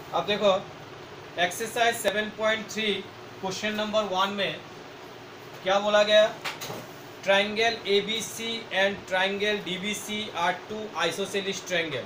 अब देखो exercise 7.3 question number 1 में क्या बोला गया, triangle ABC and triangle DBC are two isosceles triangle.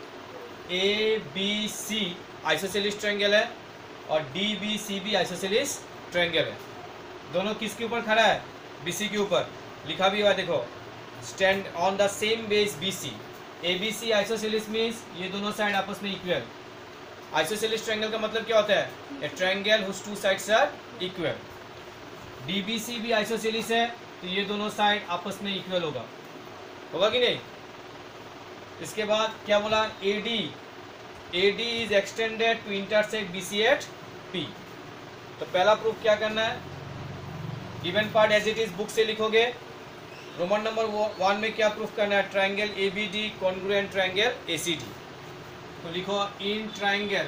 ABC isosceles triangle है और DBC भी आइसोसेलिस ट्राइंगल है। दोनों किसके ऊपर खड़ा है, BC के ऊपर। लिखा भी हुआ देखो, stand on the same base BC। ABC isosceles means ये दोनों साइड आपस में इक्वल। आइसोसेलिस ट्रायंगल का मतलब क्या होता है, a triangle whose two sides are equal. DBC भी आइसोसेलिस है तो ये दोनों साइड आपस में इक्वल होगा कि नहीं। इसके बाद क्या बोला, AD is extended to intersect BC at P। तो पहला प्रूफ क्या करना है, given part as it is book से लिखोगे। रोमन नंबर 1 में क्या प्रूफ करना है, triangle ABD congruent triangle ACD। तो लिखो in triangle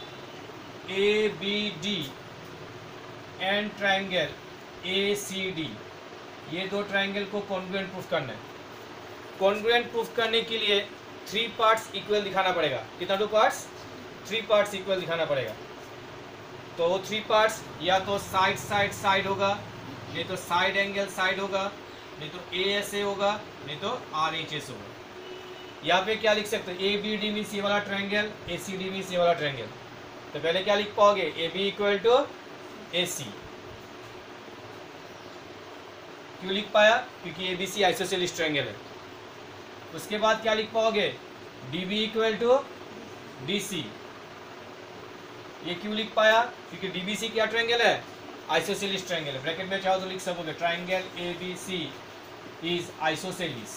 ABD and triangle ACD, ये दो ट्रायंगल को कॉन्ग्रुएंट प्रूफ करना है। कॉन्ग्रुएंट प्रूफ करने के लिए 3 पार्ट्स इक्वल दिखाना पड़ेगा। कितना 2 पार्ट्स, 3 पार्ट्स इक्वल दिखाना पड़ेगा। तो वो 3 पार्ट्स या तो साइड होगा, नहीं तो साइड एंगल साइड होगा, नहीं तो ASA होगा, नहीं तो RHS होगा। यहाँ पे क्या लिख सकते हो, ABD मीन्स ये वाला ट्रायंगल, ACD मीन्स ये वाला ट्रायंगल। तो पहले क्या लिख पाओगे, AB इक्वल टू AC। क्यों लिख पाया, क्योंकि ABC आइसोसेलिस ट्रायंगल है। उसके बाद क्या लिख पाओगे, DB इक्वल टू DC। ये क्यों लिख पाया, क्योंकि DBC क्या ट्रायंगल है, आइसोसेलिस ट्रायंगल है। ब्रैकेट में चाहो तो लिख सकोगे triangle ABC is isosceles.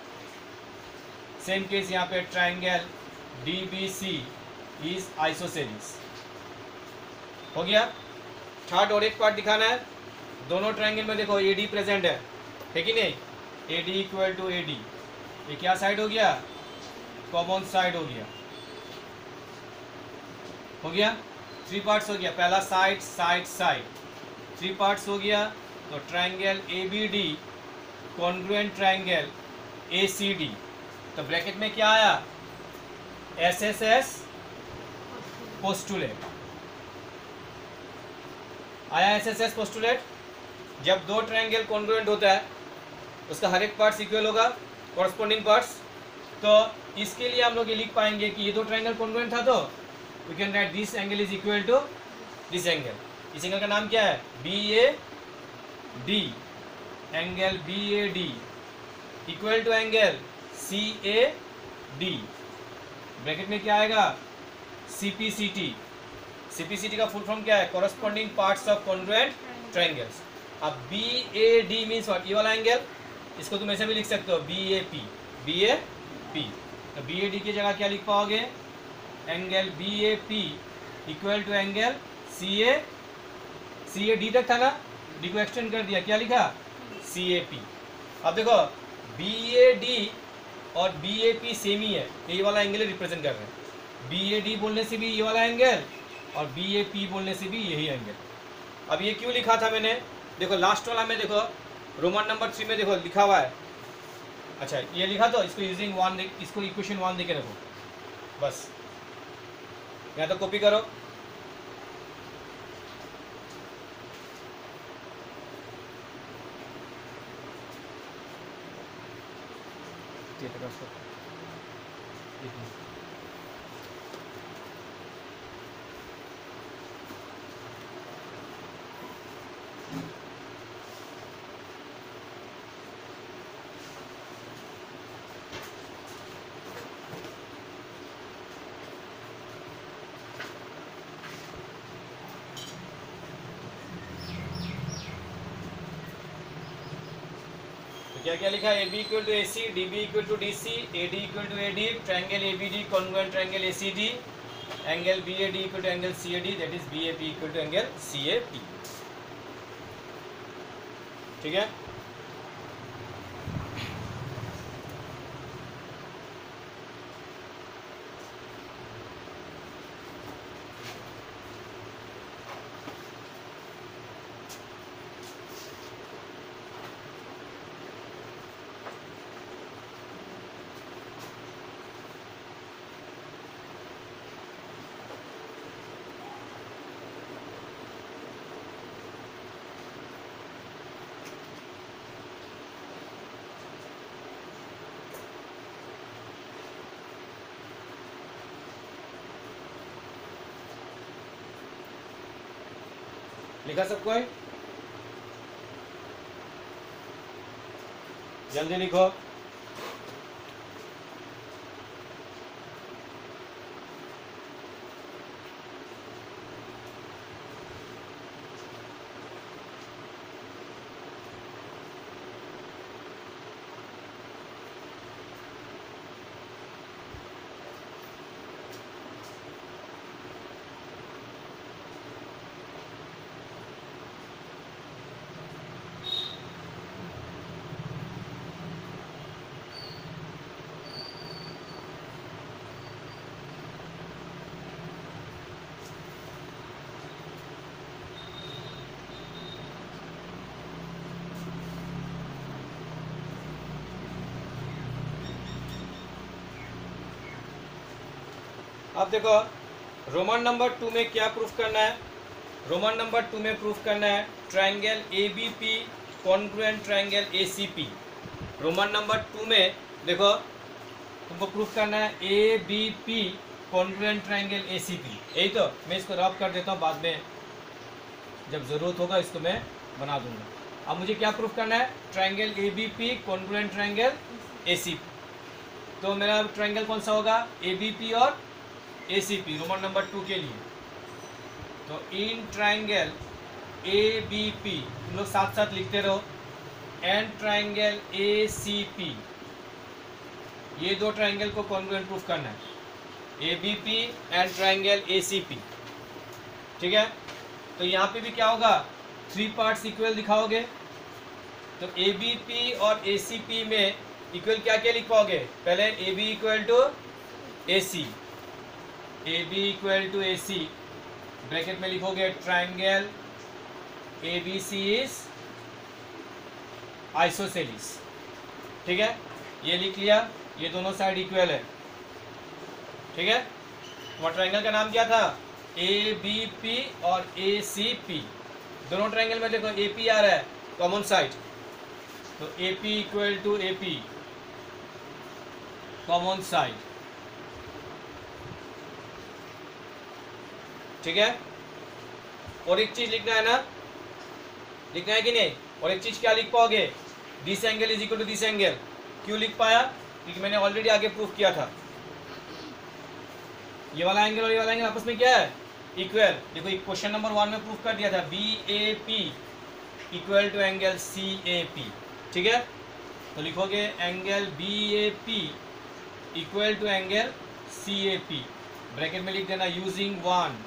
Same case यहाँ पे ट्रायंगल DBC इज आइसोसेलिस। हो गया। थर्ड और एक पार्ट दिखाना है, दोनों ट्रायंगल में देखो AD प्रेजेंट है कि नहीं, AD इक्वल टू AD, ये क्या साइड हो गया, कॉमन साइड हो गया। 3 पार्ट्स हो गया, पहला साइड 3 पार्ट्स हो गया। तो triangle ABD congruent triangle ACD। तो ब्रैकेट में क्या आया, SSS पोस्टुलेट आया। SSS पोस्टुलेट, जब दो ट्रायंगल कॉन्ग्रुएंट होता है उसका हर एक पार्ट्स इक्वल होगा, कॉरस्पॉन्डिंग पार्ट्स। तो इसके लिए हम लोग ये लिख पाएंगे कि ये दो ट्रायंगल कॉन्ग्रुएंट था तो we can write this angle is equal to this angle. इस एंगल का नाम क्या है, BAD। Angle BAD equal to angle CAD। Bracket में क्या आएगा, CPCT का फुल फॉर्म क्या है, corresponding parts of congruent triangles. अब BAD मीन्स व्हाट, ये वाला एंगल, इसको तुम ऐसे भी लिख सकते हो BAP। तो BAD की जगह क्या लिख पाओगे, angle BAP equal to angle CAD तक था ना, D को एक्सटेंड कर दिया, क्या लिखा CAP। अब देखो BAD और BAP सेम ही है, ये वाला एंगल रिप्रेजेंट कर रहे हैं। BAD बोलने से भी ये वाला एंगल और BAP बोलने से भी यही एंगल। अब ये क्यों लिखा था मैंने, देखो लास्ट वाला में देखो रोमन नंबर 3 में देखो लिखा हुआ है। अच्छा ये लिखा तो इसको यूजिंग 1, इसको इक्वेशन 1 देके रखो, बस यहाँ तो कॉपी करो। क्या क्या लिखा है, AB equal to AC, DB equal to DC, AD equal to AD, triangle ABD congruent triangle ACD, angle BAD equal to angle CAD, that is BAP equal to angle CAP। ठीक है। लिखा सब कोई? जल्दी लिखो। अब देखो रोमन नंबर 2 में क्या प्रूफ करना है? रोमन नंबर 2 में प्रूफ करना है triangle ABP congruent triangle ACP. Roman number 2 में देखो तुमको प्रूफ करना है एबीपी कॉन्ग्रुएंट ट्रायंगल एसीपी। यही तो मैं इसको रब कर देता हूँ, बाद में जब ज़रूरत होगा इसको मैं बना दूंगा। अब मुझे क्या प्रूफ करना है? Triangle ABP congruent triangle ACP. तो मेरा ट्रायंगल कौन सा होगा? एबीपी और एसीपी रोमन नंबर 2 के लिए। तो इन ट्रायंगल एबीपी तुम लोग साथ साथ लिखते रहो, एंड ट्रायंगल एसीपी, ये दो ट्रायंगल को कॉन्ग्रुएंट प्रूफ करना है, एबीपी एंड ट्रायंगल एसीपी। ठीक है, तो यहाँ पे भी क्या होगा? 3 पार्ट्स इक्वल दिखाओगे। तो एबीपी और एसीपी में इक्वल क्या क्या लिख पाओगे? पहले AB equal to AC, AB equal to AC, bracket में लिखोगे ट्रायंगल ABC इज आइसोसेलिस। ठीक है, ये लिख लिया, ये दोनों साइड इक्वल है। ठीक है, तुम्हारा ट्रायंगल का नाम क्या था? ABP और ACP। दोनों ट्रायंगल में देखो AP आ रहा है कॉमन साइड, तो AP equal to AP common side. ठीक है, और एक चीज लिखना है ना, लिखना है कि नहीं? और एक चीज क्या लिख पाओगे? This angle is equal to this angle. क्यों लिख पाया? क्योंकि मैंने ऑलरेडी आगे प्रूफ किया था, ये वाला एंगल और ये वाला एंगल आपस में क्या है? इक्वल। देखो क्वेश्चन नंबर 1 में प्रूफ कर दिया था, BAP equal to angle CAP। ठीक है, तो लिखोगे angle BAP equal to angle CAP, bracket में लिख देना यूजिंग 1,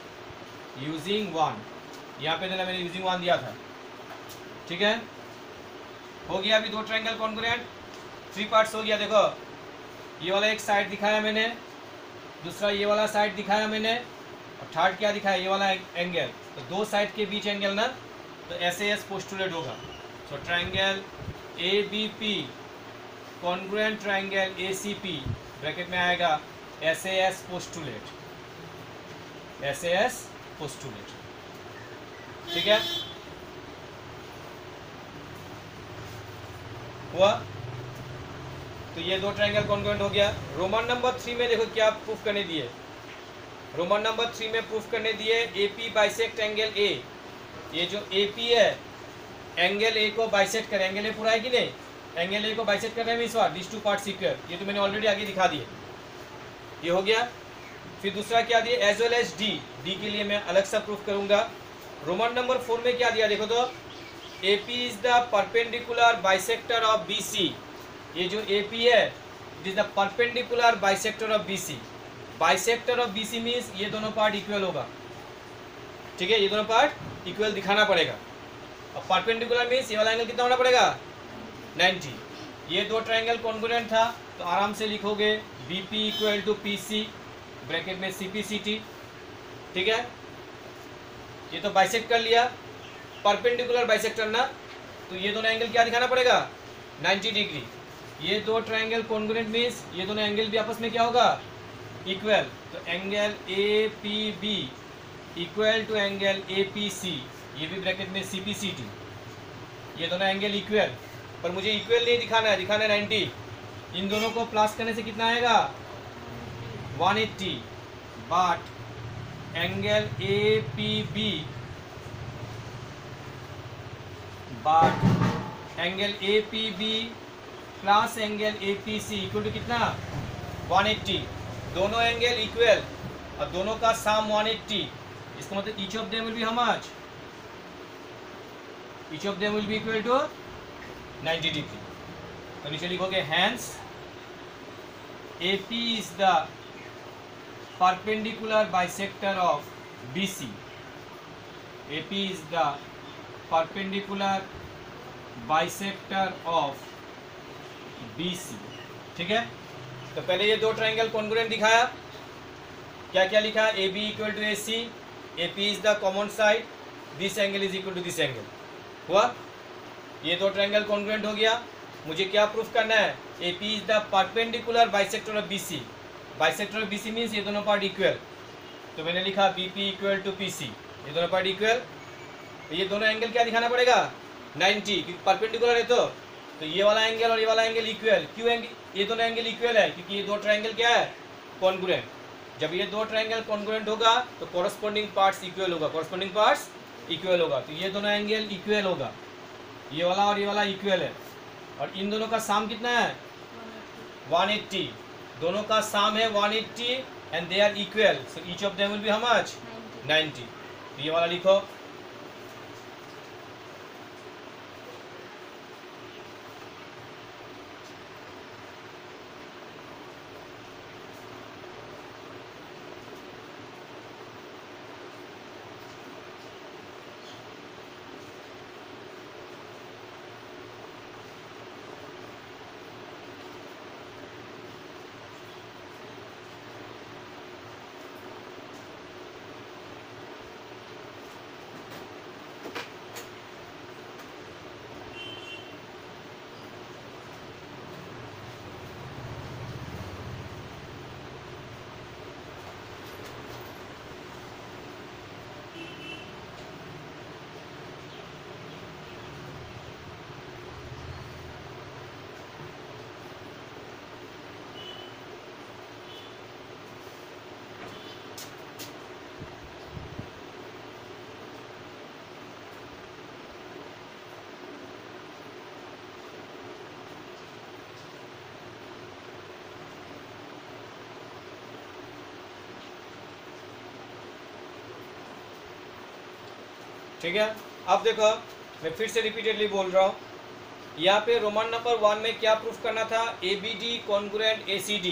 यहाँ पे देना, मैंने यूजिंग 1 दिया था। ठीक है, हो गया अभी दो ट्रायंगल कॉन्ग्रुएंट, 3 पार्ट्स हो गया। देखो ये वाला एक साइड दिखाया मैंने, दूसरा ये वाला साइड दिखाया मैंने, और थर्ड क्या दिखाया? ये वाला एंगल। तो दो साइड के बीच एंगल ना, तो SAS पोस्टुलेट होगा। So triangle ABP congruent triangle ACP, bracket में आएगा SAS पोस्टुलेट, SAS पोस्टुलेट। ठीक है, हुआ? तो ये दो ट्रायंगल कॉन्ग्रुएंट हो गया। रोमन नंबर 3 में देखो क्या प्रूफ करने दिए। रोमन नंबर 3 में प्रूफ करने दिए AP बाइसेक्ट एंगल A। ये जो AP है एंगल A को बाइसेक्ट करे। एंगल A पूरा है कि नहीं? एंगल A को बाइसेक्ट कर रहे हैं इस बार, दिस 2 पार्ट्स इक्वल। ये तो मैंने ऑलरेडी आगे दिखा दिए, ये हो गया। फिर दूसरा क्या दिए? एज वेल एज डी के लिए मैं अलग सा प्रूफ करूंगा। रोमन नंबर 4 में क्या दिया? देखो तो AP is the perpendicular bisector of BC। ये जो AP है it is the perpendicular bisector of BC। Bisector of BC means ये दोनों पार्ट इक्वल होगा। ठीक है, ये दोनों पार्ट इक्वल दिखाना पड़ेगा। और परपेंडिकुलर मीन्स ये वाला एंगल कितना होना पड़ेगा? 90। ये दो ट्रायंगल कॉन्ग्रुएंट था, तो आराम से लिखोगे BP equal to PC, bracket में CPCT। ठीक है, ये तो बाइसेक्ट कर लिया, परपेंडिकुलर बाइसेक्टर ना, तो ये दोनों एंगल क्या दिखाना पड़ेगा? 90 डिग्री। ये दो ट्रायंगल कॉन्ग्रुएंट मीन्स ये दोनों एंगल भी आपस में क्या होगा? इक्वल। तो angle APB equal to angle APC, ये भी ब्रैकेट में CPCT। ये दोनों एंगल इक्वल, पर मुझे इक्वल नहीं दिखाना है, दिखाना है 90। इन दोनों को प्लस करने से कितना आएगा? 180। But angle APB but angle A P B plus angle A P C equal to कितना 180, दोनों एंगल इक्वल और दोनों का सम 180, इसका मतलब each of them will be how much, each of them will be equal to 90 degree. तो नीचे लिखोगे hence AP is the perpendicular bisector of BC, AP is the perpendicular bisector of BC। ठीक है, तो पहले ये दो ट्रायंगल कॉन्ग्रुएंट दिखाया, क्या क्या लिखा, AB equal to AC, AP is the common side, this angle is equal to this angle हुआ, ये दो ट्रायंगल कॉन्ग्रुएंट हो गया। मुझे क्या प्रूफ करना है, AP is the perpendicular bisector of BC, bisector of BC means ये दोनों पार्ट इक्वल, तो मैंने लिखा BP इक्वल टू PC, ये दोनों पार्ट इक्वल, तो ये दोनों एंगल क्या दिखाना पड़ेगा 90, क्योंकि परपेंडिकुलर है तो ये वाला एंगल और ये वाला एंगल इक्वल, क्यों एंगल ये दोनों एंगल इक्वल है, क्योंकि ये दो ट्रायंगल क्या है कॉन्ग्रुएंट, जब ये दो ट्रायंगल कॉन्ग्रुएंट होगा तो कॉरस्पॉन्डिंग पार्ट्स इक्वल होगा, कॉरस्पॉन्डिंग पार्ट्स इक्वल होगा, तो ये दोनों एंगल इक्वल होगा, ये वाला और ये वाला इक्वल है, और इन दोनों का साम कितना है 180, दोनों का साम है 180 and they are equal, so each of them will be how much 90। तो ये वाला लिखो, ठीक है। अब देखो मैं फिर से रिपीटेडली बोल रहा हूँ, यहाँ पे रोमन नंबर 1 में क्या प्रूफ करना था, ABD congruent ACD,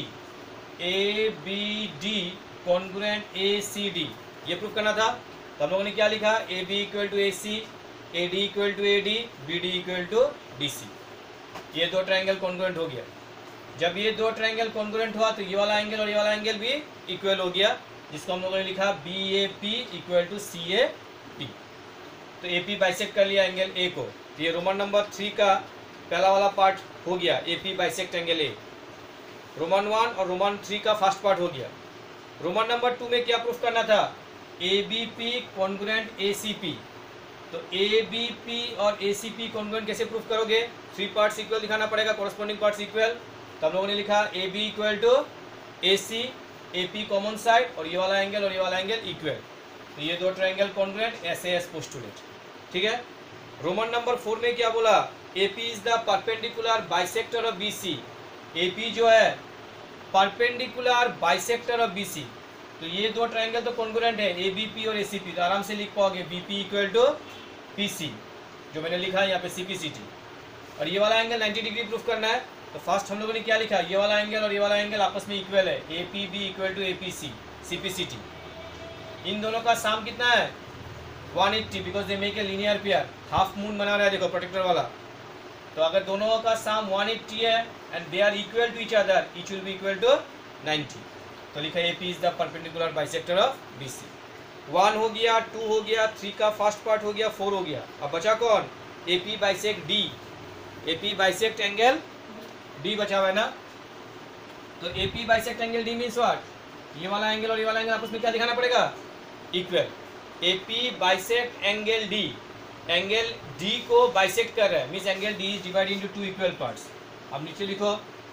ABD congruent ACD, ये प्रूफ करना था। तो हम लोगों ने क्या लिखा, AB equal to AC, AD equal to AD, BD equal to DC, ये दो ट्रायंगल कॉन्ग्रुएंट हो गया। जब ये दो ट्रायंगल कॉन्ग्रुएंट हुआ तो ये वाला एंगल और ये वाला एंगल भी इक्वल हो गया, जिसको हम लोगों ने लिखा BAP इक्वल टू CAP। तो AP बाइसेक्ट कर लिया एंगल A को, तो ये रोमन नंबर 3 का पहला वाला पार्ट हो गया, AP bisect angle A। Roman 1 और रोमन 3 का फर्स्ट पार्ट हो गया। रोमन नंबर 2 में क्या प्रूफ करना था, ABP कॉन्ग्रुएंट ACP। तो ABP और ACP कॉन्ग्रुएंट कैसे प्रूफ करोगे, 3 पार्ट्स इक्वल दिखाना पड़ेगा, कॉरस्पॉन्डिंग पार्ट्स इक्वल। तो हम लोगों ने लिखा AB equal to AC, AP common side और ये वाला एंगल और ये वाला एंगल इक्वल, तो ये दो ट्रायंगल कॉन्ग्रुएंट SAS पोस्टुलेट। ठीक है। रोमन नंबर 4 में क्या बोला, AP is the perpendicular bisector of BC, AP जो है परपेंडिकुलर बाइसेक्टर ऑफ BC। तो ये दो ट्रायंगल तो कॉन्ग्रुएंट है, ABP और ACP, तो आराम से लिख पाओगे BP इक्वल टू PC, जो मैंने लिखा है यहाँ पे CPCT। और ये वाला एंगल 90 डिग्री प्रूफ करना है, तो फर्स्ट हम लोगों ने क्या लिखा, ये वाला एंगल और ये वाला एंगल आपस में इक्वल है, APB equal to APC CPCT। इन दोनों का साम कितना है 180, because they make a linear pair, half moon बना रहा है देखो प्रोटेक्टर वाला। तो अगर दोनों का साम 180 है and they are equal to each other, each will be equal to 90। तो लिखा AP is the perpendicular bisector of BC। 1 हो गया, 2 हो गया, 3 का फर्स्ट पार्ट हो गया, 4 हो गया। अब बचा कौन, AP bisect D, AP bisect angle D बचा हुआ है ना। तो AP bisect angle D means what, ये वाला एंगल और ये वाला एंगल आपस में क्या दिखाना पड़ेगा, equal. AP bisect angle D, angle D को बाइसेक्ट कर रहा है, means angle D is divided into 2 equal parts. अब नीचे लिखो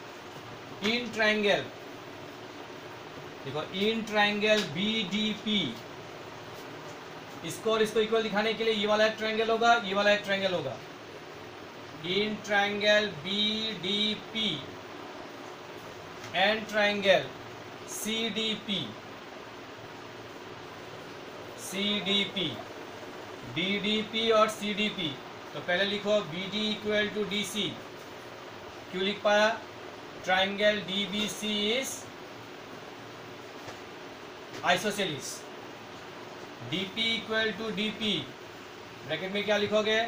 इन ट्रायंगल, देखो इन ट्रायंगल BDP, इसको और इसको इक्वल दिखाने के लिए ये वाला एक ट्रायंगल होगा, ये वाला एक ट्रायंगल होगा। in triangle BDP and triangle CDP, DDP और CDP। तो पहले लिखो BD इक्वल टू DC। क्यों लिख पाया? Triangle DBC is isosceles. DP equal to DP, bracket में क्या लिखोगे?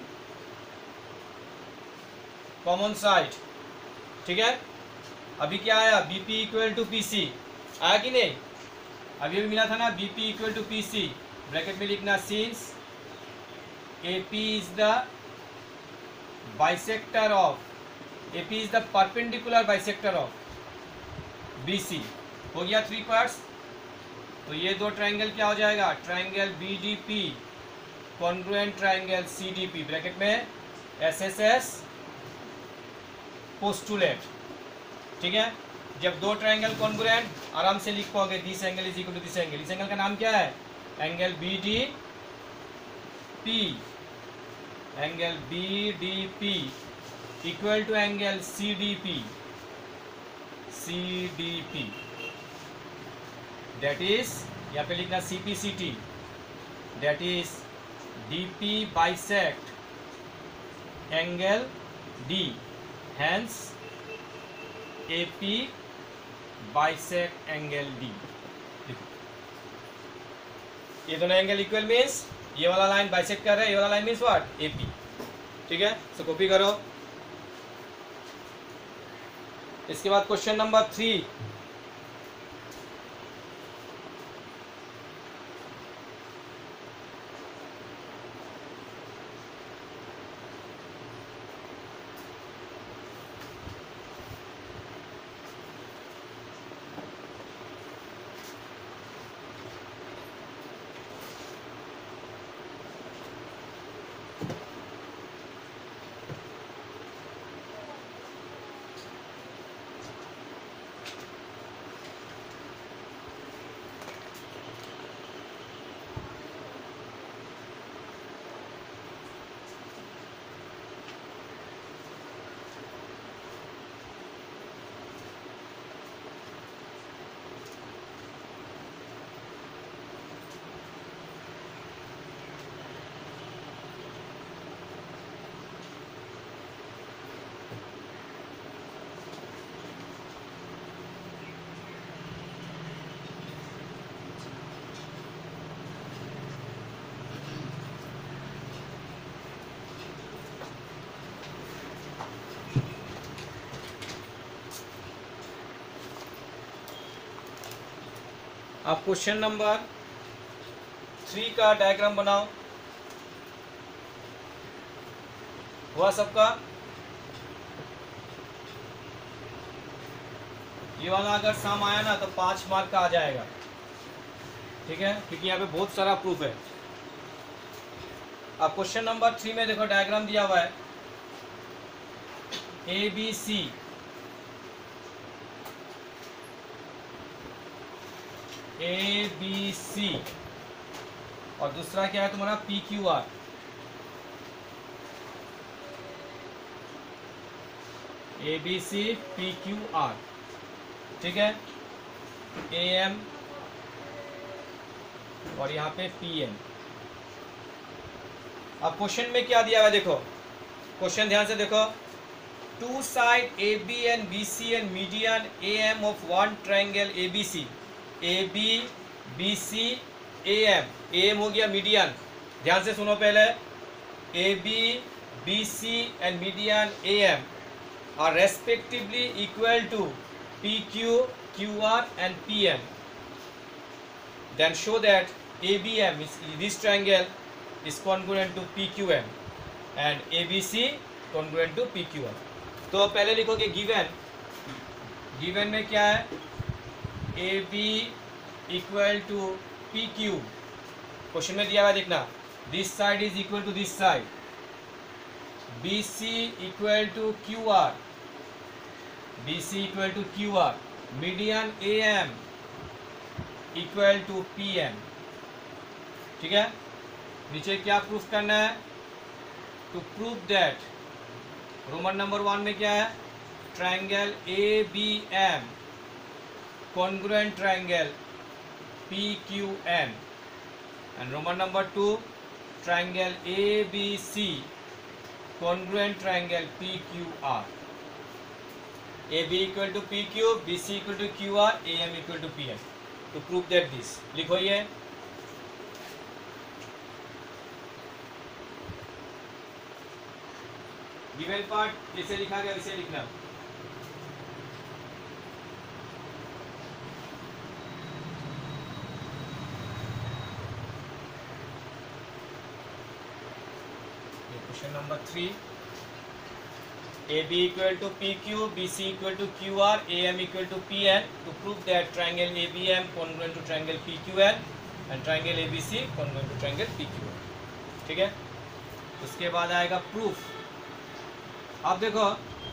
Common side. ठीक है, अभी क्या आया? BP इक्वल टू PC आया कि नहीं? अभी भी मिला था ना BP equal to PC, bracket में लिखना since AP is the bisector of, AP is the perpendicular bisector of BC। हो गया 3 पार्ट्स। तो ये दो ट्राइंगल क्या हो जाएगा? Triangle BDP congruent triangle CDP, bracket में SSS पोस्टुलेट। ठीक है, जब दो ट्राइंगल कॉन्ग्रुएंट आराम से लिख पाओगे, this angle is equal to this angle. इस एंगल का नाम क्या है? Angle BDP, angle BDP equal to angle CDP, that is, यहाँ पे लिखना CPCT, that is DP bisect angle D, hence AP bisect angle D। ये दोनों एंगल इक्वल मीन्स ये वाला लाइन बाइसेक्ट कर रहा है, ये वाला लाइन मीन्स व्हाट? AP। ठीक है, सो कॉपी करो। इसके बाद क्वेश्चन नंबर 3, अब क्वेश्चन नंबर 3 का डायग्राम बनाओ। हुआ सबका? ये वाला अगर सम आया ना तो 5 मार्क का आ जाएगा। ठीक है, क्योंकि यहाँ पे बहुत सारा प्रूफ है। अब क्वेश्चन नंबर 3 में देखो डायग्राम दिया हुआ है ABC, ABC और दूसरा क्या है तुम्हारा? PQR। ABC PQR। ठीक है, AM और यहाँ पे PM। अब क्वेश्चन में क्या दिया हुआ है देखो, क्वेश्चन ध्यान से देखो। Two side AB and BC and median AM of one triangle ABC, AB BC AM, AM हो गया मीडियन। ध्यान से सुनो पहले, AB BC and median AM are respectively equal to PQ, QR and PM. Then show that ABM is this triangle is congruent to PQM and ABC congruent to PQR. तो पहले लिखोगे given में क्या है? AB equal to PQ, question में दिया हुआ देखना, this side is equal to this side. BC equal to QR, BC equal to QR, median AM equal to PM। ठीक है, नीचे क्या प्रूफ करना है? To prove that roman number 1 में क्या है, triangle A B M congruent triangle P Q N, and roman number 2 triangle A B C congruent triangle P Q R. A B equal to P Q, B C equal to Q R, A M equal to P N. To prove that this, लिखो ये given part जैसे लिखा गया वैसे लिखना। Question number 3, A B equal to P Q, B C equal to Q R, A M equal to P N. To prove that triangle A B M congruent to triangle P Q N and triangle A B C congruent to triangle P Q N. ठीक है, उसके बाद आएगा proof. आप देखो,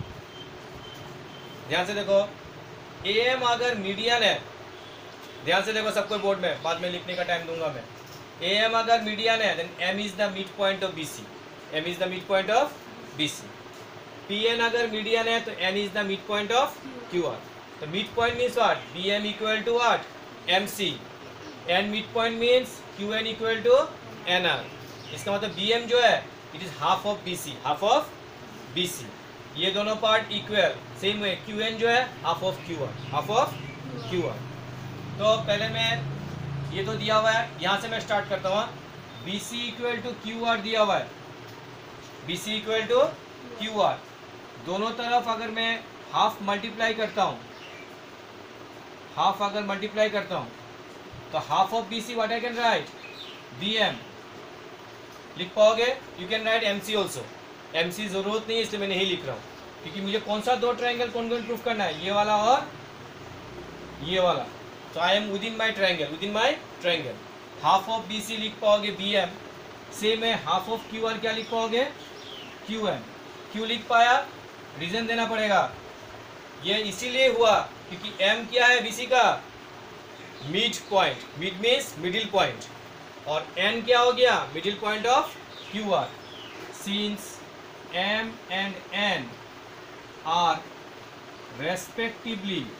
ध्यान से देखो, ए एम अगर मीडियन है, ध्यान से देखो सबको बोर्ड में, बाद में लिखने का टाइम दूंगा मैं। ए एम अगर मीडियन है then M is the mid point of B C, M is the mid point of B C. P N अगर मीडियन है तो N is the mid point of Q R. तो mid point means what, B M equal to what, M C, N mid point means Q N equal to N R. इसका मतलब B M जो है it is half of B C, half of B C. ये दोनों part equal, same way Q N जो है half of Q R, half of Q R. तो पहले मैं, ये तो दिया हुआ है, यहाँ से मैं स्टार्ट करता हूँ। B C equal to Q R दिया हुआ है, B C equal to Q R. दोनों तरफ अगर मैं हाफ मल्टीप्लाई करता हूँ, हाफ अगर मल्टीप्लाई करता हूँ तो half of B C what I can write, B M लिख पाओगे। You can write M C also, M C जरूरत नहीं है इसलिए मैं नहीं लिख रहा हूँ, क्योंकि मुझे कौन सा दो ट्रायंगल कॉन्ग्रुएंट प्रूफ करना है, ये वाला और ये वाला। तो I am within my triangle, within my triangle. Half of B C लिख पाओगे बी एम, सेम है हाफ ऑफ क्यू आर क्या लिख पाओगे, क्यू एम। क्यों लिख पाया, रीजन देना पड़ेगा। ये इसीलिए हुआ क्योंकि एम क्या है बी सी का, mid point, mid means middle point, और एन क्या हो गया, middle point of Q R. Since M and N are respectively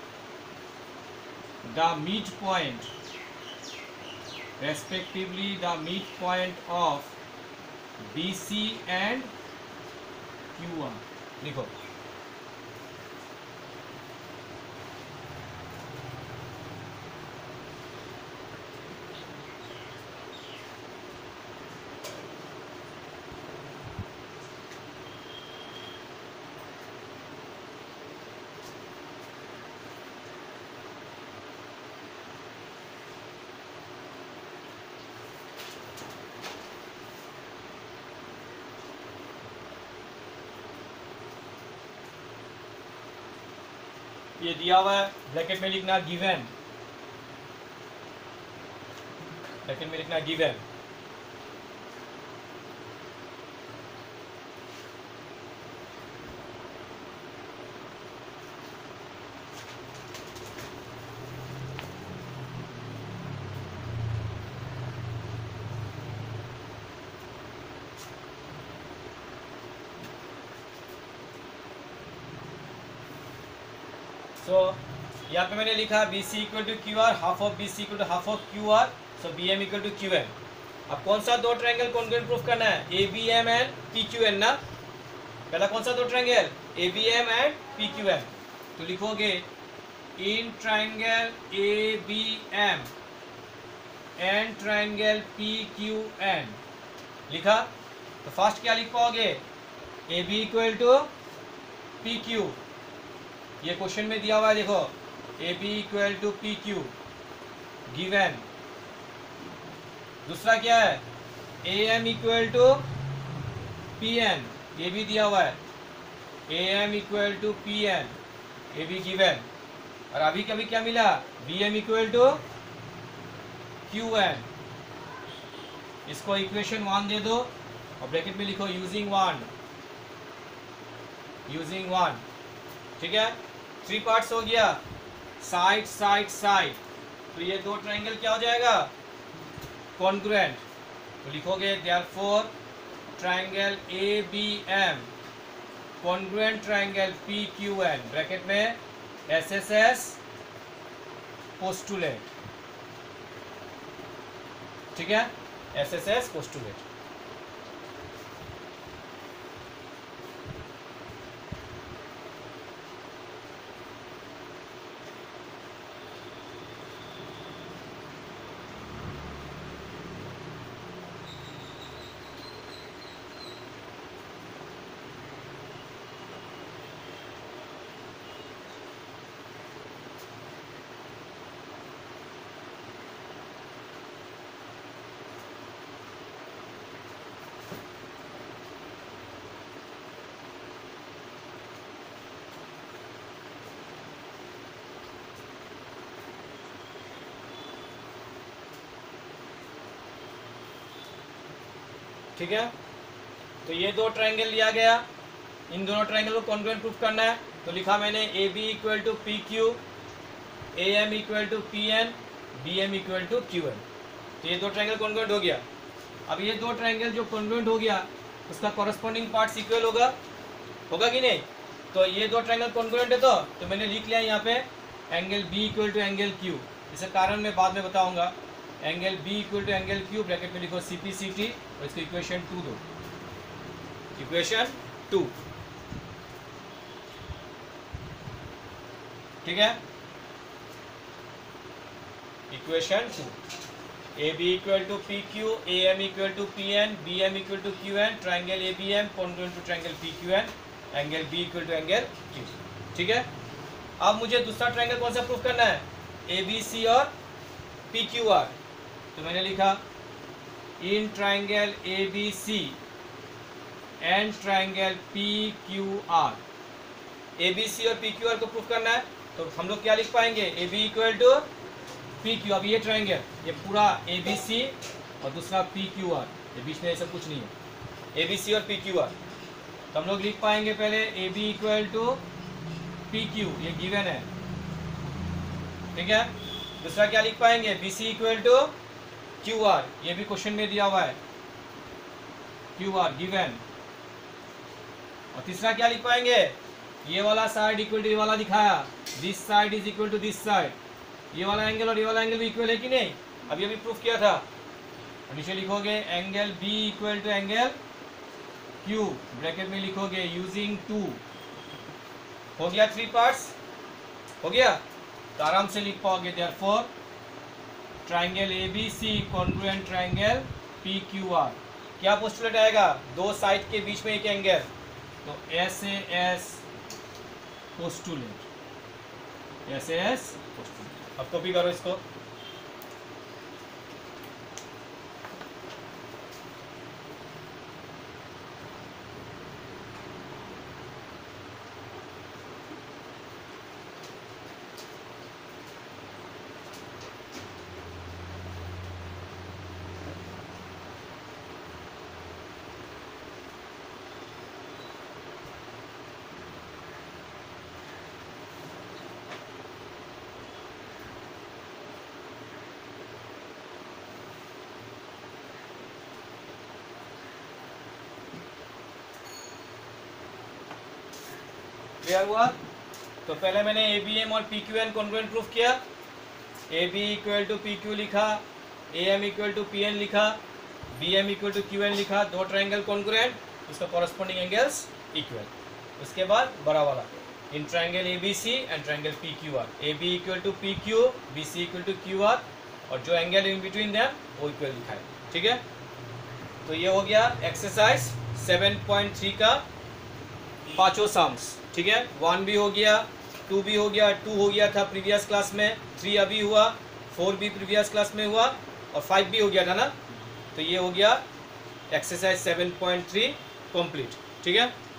the midpoint of BC and QR, लिखो। ये दिया हुआ है, ब्रैकेट में लिखना गिवन, ब्रैकेट में लिखना गिवन। सो यहाँ पे मैंने लिखा B C equal to Q R, half of B C equal to half of Q R, so B M equal to Q M. अब कौन सा दो ट्रायंगल कॉन्ग्रुएंट प्रूफ करना है, A B M and P Q N ना। पहला कौन सा दो triangle, A B M and P Q N. तो लिखोगे in triangle A B M and triangle P Q N, लिखा। तो फर्स्ट क्या लिख पाओगे, A B equal to P Q, ये क्वेश्चन में दिया हुआ है, देखो A B equal to P Q given. दूसरा क्या है, A M equal to P N, ये भी दिया हुआ है, A M equal to P N, ये भी गिवन। और अभी कभी क्या मिला, B M equal to Q N. इसको इक्वेशन 1 दे दो और ब्रैकेट में लिखो यूजिंग 1, यूजिंग 1। ठीक है, 3 पार्ट्स हो गया, साइड साइड साइड। तो ये दो ट्रायंगल क्या हो जाएगा, कॉन्ग्रुएंट। तो लिखोगे therefore triangle A B M congruent triangle P Q N bracket में एसएसएस पोस्टुलेट, ठीक है, एसएसएस पोस्टुलेट। ठीक है, तो ये दो ट्रायंगल लिया गया, इन दोनों ट्रायंगल को कॉन्ग्रुएंट प्रूफ करना है। तो लिखा मैंने A B equal to P Q, A M equal to P N, B M equal to Q N. तो ये दो ट्रायंगल कॉन्ग्रुएंट हो गया। अब ये दो ट्रायंगल जो कॉन्ग्रुएंट हो गया उसका कॉरस्पॉन्डिंग पार्ट्स इक्वल होगा, होगा कि नहीं? तो ये दो ट्रायंगल कॉन्ग्रुएंट है तो मैंने लिख लिया यहाँ पे angle B equal to angle Q. इसका कारण मैं बाद में बताऊंगा। Angle B equal to angle Q bracket में लिखो सी पी सी टी और इसको इक्वेशन 2 दो, इक्वेशन 2, ठीक है, equation 2। A B equal to P Q, A M equal to P N, B M equal to Q N, triangle A B M congruent to triangle P Q N, angle B equal to angle Q, ठीक है। अब मुझे दूसरा triangle कौन सा proof करना है? A B C और पी क्यू आर। तो मैंने लिखा in triangle A B C and triangle P Q R, A B C और पी क्यू आर को प्रूफ करना है। तो हम लोग क्या लिख पाएंगे? A B equal to P Q. अब ये ट्राइंगल, ये पूरा ए बी सी और दूसरा पी क्यू आर, ये बीच में ऐसा कुछ नहीं है, ए बी सी और पी क्यू आर। तो हम लोग लिख पाएंगे पहले A B equal to P Q, ये गिवन है, ठीक है। दूसरा क्या लिख पाएंगे? B C equal to Q R, ये भी क्वेश्चन में दिया हुआ है, क्यू आर गिवन। और तीसरा क्या लिख पाएंगे? ये वाला साइड इक्वल टू ये वाला दिखाया, this side is equal to this side, ये वाला एंगल और ये वाला एंगल भी इक्वल है कि नहीं? अभी अभी प्रूफ किया था। नीचे लिखोगे angle B equal to angle Q, bracket में लिखोगे यूजिंग 2। हो गया 3 पार्ट्स, हो गया, तो आराम से लिख पाओगे therefore triangle A B C congruent triangle P Q R. क्या पोस्टुलेट आएगा? दो साइड के बीच में एक एंगल, तो S A S postulate, S A S postulate. अब कॉपी करो इसको। क्लियर हुआ? तो पहले मैंने ए बी एम और P Q N congruent proof किया। A B equal to P Q लिखा, A M equal to P N लिखा, B M equal to Q N लिखा, दो ट्राइंगल कॉन्ग्रुएंट, उसका कॉरस्पॉन्डिंग एंगल्स इक्वल। उसके बाद बड़ा वाला in triangle A B C and triangle P Q R, A B equal to P Q, B C equal to Q R, और जो angle in between them वो equal लिखा है, ठीक है। तो ये हो गया एक्सरसाइज 7.3 का पांचों सम्स, ठीक है। 1 भी हो गया, 2 भी हो गया, 2 हो गया था प्रीवियस क्लास में, 3 अभी हुआ, 4 भी प्रीवियस क्लास में हुआ और 5 भी हो गया था ना। तो ये हो गया एक्सरसाइज 7.3 कंप्लीट, ठीक है।